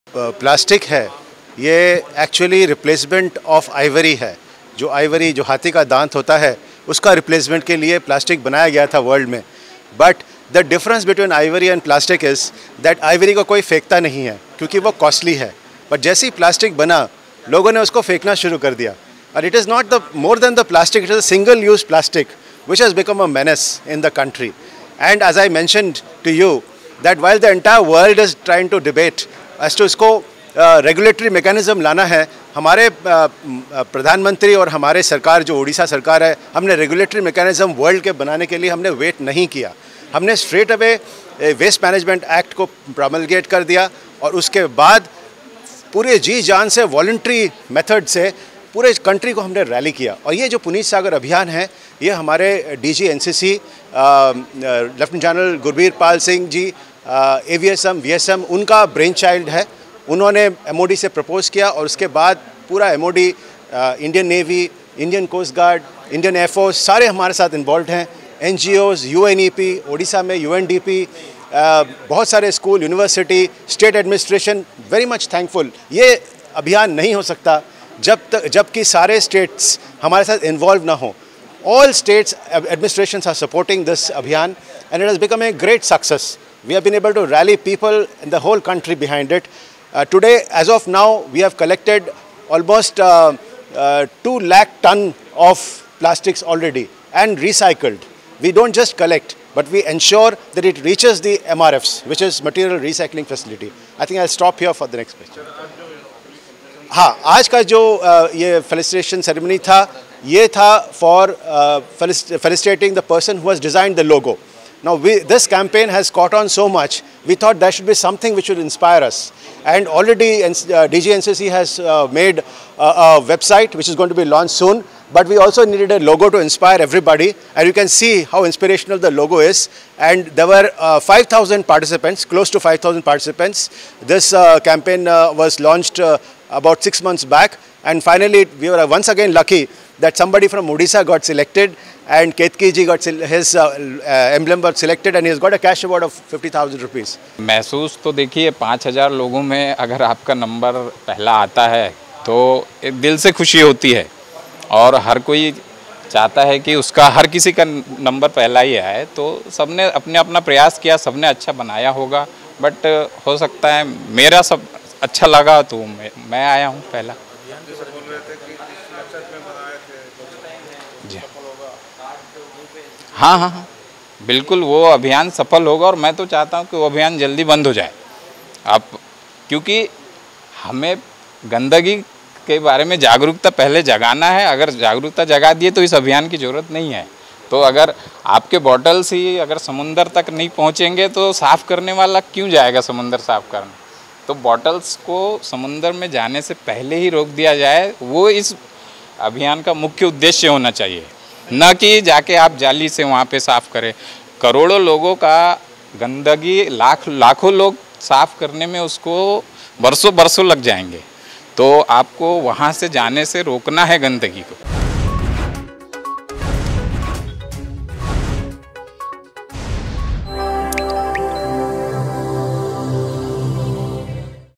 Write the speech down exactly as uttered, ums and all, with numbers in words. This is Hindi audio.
प्लास्टिक है ये एक्चुअली रिप्लेसमेंट ऑफ आइवरी है। जो आइवरी जो हाथी का दांत होता है उसका रिप्लेसमेंट के लिए प्लास्टिक बनाया गया था वर्ल्ड में। But the difference between ivory and plastic is that ivory को कोई फेंकता नहीं है क्योंकि वो कॉस्टली है, बट जैसे ही प्लास्टिक बना लोगों ने उसको फेंकना शुरू कर दिया। और it is not the more than the plastic, it is a single use plastic which has become a menace in the country. And as I mentioned to you that while the entire world is trying to debate as to इसको रेगुलेटरी uh, मैकेनिज्म लाना है, हमारे uh, प्रधानमंत्री और हमारे सरकार जो उड़ीसा सरकार है, हमने रेगुलेटरी मैकेनिज्म वर्ल्ड के बनाने के लिए हमने वेट नहीं किया। हमने straight away waste management act को प्रोमलगेट कर दिया और उसके बाद पूरे जी जान से वॉलंटरी मेथड से पूरे कंट्री को हमने रैली किया। और ये जो पुनीत सागर अभियान है ये हमारे DG NCC lieutenant general Gurbir Pal Singh ji AVSM VSM उनका ब्रेन चाइल्ड है। उन्होंने एमओडी से प्रपोज किया और उसके बाद पूरा MOD, Indian Navy, Indian Coast Guard, Indian Air Force सारे हमारे साथ इन्वॉल्व हैं। एनजीओज़, यूएनईपी, उड़ीसा में यूएनडीपी, बहुत सारे school, university, state administration, very much thankful. ये अभियान नहीं हो सकता जब तक जबकि सारे स्टेट्स हमारे साथ इन्वॉल्व ना हो। All states administrations are supporting this abhiyan and it has become a great success. We have been able to rally people in the whole country behind it. Uh, today, as of now, we have collected almost uh, uh, two lakh ton of plastics already and recycled. We don't just collect, but we ensure that it reaches the M R Fs, which is Material Recycling Facility. I think I'll stop here for the next question. हाँ, आज का जो uh, ये फेलिसिटेशन सेरेमनी था ये था for felicitating the person who has designed the logo. Now we, this campaign has caught on so much, we thought there should be something which would inspire us. And already uh, D G N C C has uh, made a, a website which is going to be launched soon. But we also needed a logo to inspire everybody, and you can see how inspirational the logo is. And there were uh, five thousand participants, close to five thousand participants. This uh, campaign uh, was launched uh, about six months back, and finally we were once again lucky that somebody from Odisha got selected, and Ketki ji got his uh, uh, emblem was selected, and he has got a cash award of fifty thousand rupees. महसूस तो देखिए पाँच हज़ार लोगों में अगर आपका नंबर पहला आता है तो दिल से खुशी होती है, और हर कोई चाहता है कि उसका हर किसी का नंबर पहला ही आए। तो सबने अपने अपना प्रयास किया, सबने अच्छा बनाया होगा, बट हो सकता है मेरा सब अच्छा लगा तो मैं, मैं आया हूँ पहला। जी हाँ हाँ हाँ बिल्कुल, वो अभियान सफल होगा और मैं तो चाहता हूँ कि वो अभियान जल्दी बंद हो जाए। आप क्योंकि हमें गंदगी के बारे में जागरूकता पहले जगाना है। अगर जागरूकता जगा दिए तो इस अभियान की ज़रूरत नहीं है। तो अगर आपके बॉटल्स ही अगर समुंदर तक नहीं पहुंचेंगे तो साफ़ करने वाला क्यों जाएगा समुंदर साफ़ करने? तो बॉटल्स को समुंदर में जाने से पहले ही रोक दिया जाए, वो इस अभियान का मुख्य उद्देश्य होना चाहिए, न कि जाके आप जाली से वहाँ पे साफ़ करें। करोड़ों लोगों का गंदगी, लाख लाखों लोग साफ़ करने में उसको बरसों बरसों लग जाएंगे। तो आपको वहाँ से जाने से रोकना है गंदगी को।